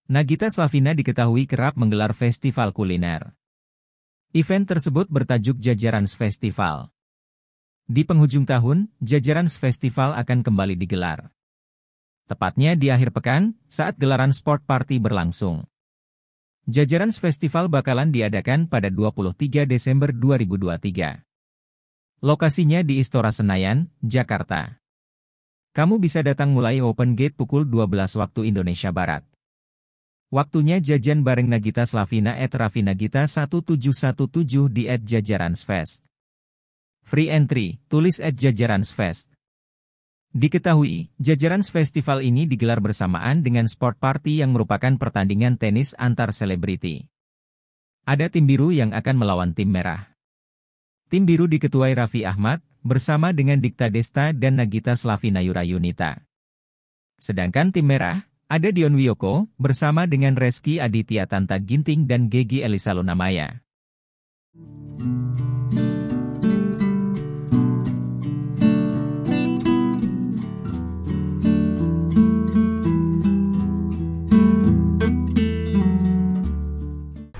Nagita Slavina diketahui kerap menggelar festival kuliner. Event tersebut bertajuk Jajarans Festival. Di penghujung tahun, Jajarans Festival akan kembali digelar. Tepatnya di akhir pekan, saat gelaran sport party berlangsung. Jajarans Festival bakalan diadakan pada 23 Desember 2023. Lokasinya di Istora Senayan, Jakarta. Kamu bisa datang mulai open gate pukul 12 waktu Indonesia Barat. Waktunya jajan bareng Nagita Slavina @ravinagita1717 di @jajaransfest. Free entry, tulis @jajaransfest. Diketahui, Jajarans Festival ini digelar bersamaan dengan sport party yang merupakan pertandingan tenis antar selebriti. Ada tim biru yang akan melawan tim merah. Tim biru diketuai Raffi Ahmad, bersama dengan Dikta Desta dan Nagita Slavina Yurayunita. Sedangkan tim merah, ada Dion Wiyoko, bersama dengan Reski Aditya Tanta Ginting dan Gegi Elisa Lunamaya.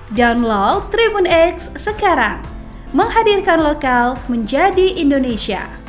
Download Tribun X sekarang, menghadirkan lokal menjadi Indonesia.